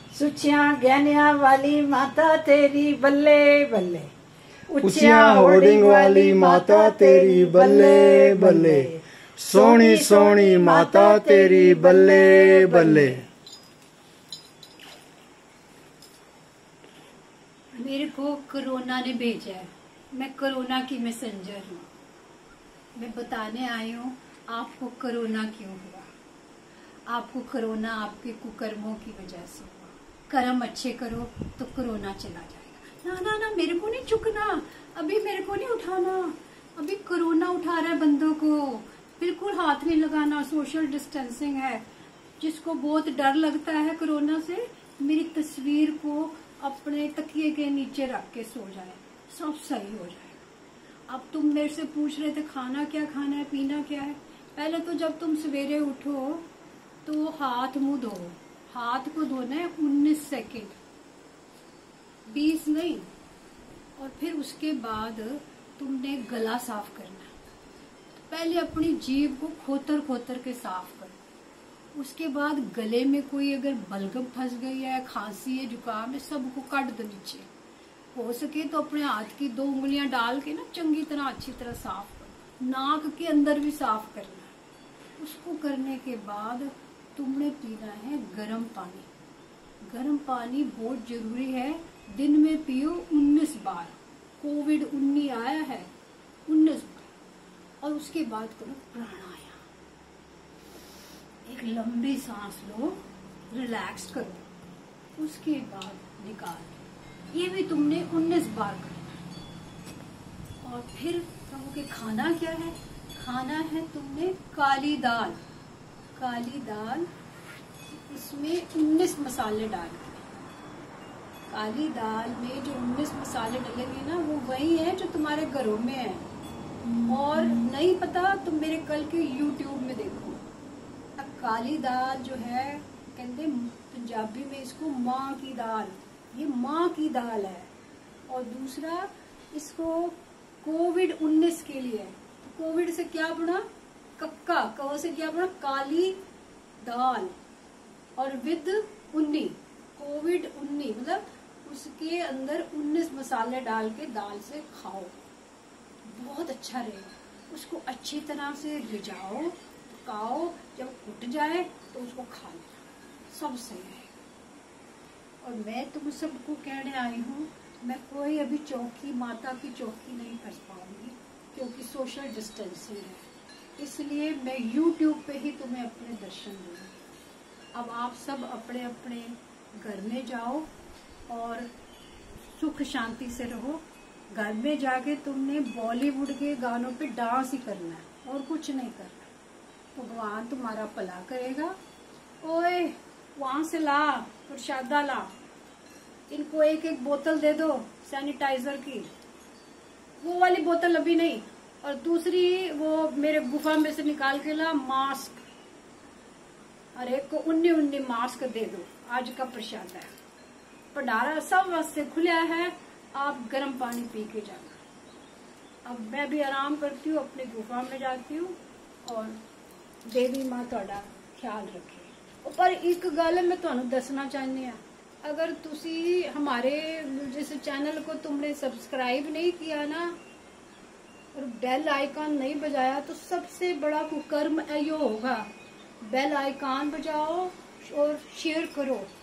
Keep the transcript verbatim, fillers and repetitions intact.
सुचिया गहनिया वाली माता तेरी बल्ले बल्ले, उचिया होर्डिंग वाली माता तेरी बल्ले बल्ले, सोनी सोनी माता तेरी बल्ले बल्ले। मेरे को कोरोना ने भेजा है, मैं कोरोना की मैसेंजर हूँ। मैं बताने आई हूँ आपको कोरोना क्यों हुआ। आपको कोरोना आपके कुकर्मों की वजह से हुआ। कर्म अच्छे करो तो कोरोना चला जाएगा। ना ना ना, मेरे को नहीं चुकना, अभी मेरे को नहीं उठाना, अभी कोरोना उठा रहा है बंदों को। बिल्कुल हाथ नहीं लगाना, सोशल डिस्टेंसिंग है। जिसको बहुत डर लगता है कोरोना से, मेरी तस्वीर को अपने तकिए के नीचे रख के सो जाए, सब सही हो जाएगा। अब तुम मेरे से पूछ रहे थे खाना क्या खाना है, पीना क्या है। पहले तो जब तुम सवेरे उठो तो हाथ मुंह धो। हाथ को धोना है उन्नीस सेकेंड, बीस नहीं। और फिर उसके बाद तुमने गला साफ करना है। पहले अपनी जीभ को खोतर खोतर के साफ करो। उसके बाद गले में कोई अगर बलगम फंस गई है, खांसी है, जुकाम है, सबको काट दो नीचे। हो सके तो अपने हाथ की दो उंगलियां डाल के ना चंगी तरह अच्छी तरह साफ करो। नाक के अंदर भी साफ करना है। उसको करने के बाद तुमने पीना है गर्म पानी। गर्म पानी बहुत जरूरी है, दिन में पियो उन्नीस बार। कोविड उन्नीस आया है उन्नीस बार। और उसके बाद करो प्राणायाम। एक लंबी सांस लो, रिलैक्स करो, उसके बाद निकाल। ये भी तुमने उन्नीस बार करना। और फिर कहोगे खाना क्या है। खाना है तुमने काली दाल। काली दाल, इसमें उन्नीस मसाले डाल के। काली दाल में जो उन्नीस मसाले डलेंगे ना, वो वही है जो तुम्हारे घरों में है। और नहीं पता तो मेरे कल के यूट्यूब में देखो। अब काली दाल जो है, कहते पंजाबी में इसको माँ की दाल, ये माँ की दाल है। और दूसरा, इसको कोविड उन्नीस के लिए, तो कोविड से क्या बना, कक्का, कौ से क्या बना, काली दाल। और विद उन्नी, कोविड उन्नी मतलब उसके अंदर उन्नीस मसाले डाल के दाल से खाओ, बहुत अच्छा रहेगा। उसको अच्छी तरह से रिझाओ, पकाओ, जब उठ जाए तो उसको खा लेना, सब सही है। और मैं तुम सबको कहने आई हूँ, मैं कोई अभी चौकी, माता की चौकी नहीं कर पाऊंगी क्योंकि सोशल डिस्टेंसिंग है। इसलिए मैं यूट्यूब पे ही तुम्हें अपने दर्शन दूंगी। अब आप सब अपने अपने घर में जाओ और सुख शांति से रहो। घर में जाके तुमने बॉलीवुड के गानों पे डांस ही करना है और कुछ नहीं करना। भगवान तुम्हारा भला करेगा। ओए वहां से ला प्रसादा, ला, इनको एक एक बोतल दे दो सैनिटाइजर की, वो वाली बोतल अभी नहीं। और दूसरी वो मेरे गुफा में से निकाल के ला मास्क, और एक को उन्नी उन्नी मास्क दे दो। आज का प्रसाद है, भंडारा सब वास्ते खुला है, आप गर्म पानी पी के जाना। अब मैं भी आराम करती हूँ, अपनी गुफा में जाती हूँ, और देवी माँ थोड़ा ख्याल रखे। पर एक गल मैं तुहानू दसना चाहनी है, अगर तुसी हमारे जिस चैनल को तुमने सब्सक्राइब नहीं किया ना, और बेल आइकॉन नहीं बजाया, तो सबसे बड़ा कुकर्म यो होगा। बेल आइकॉन बजाओ और शेयर करो।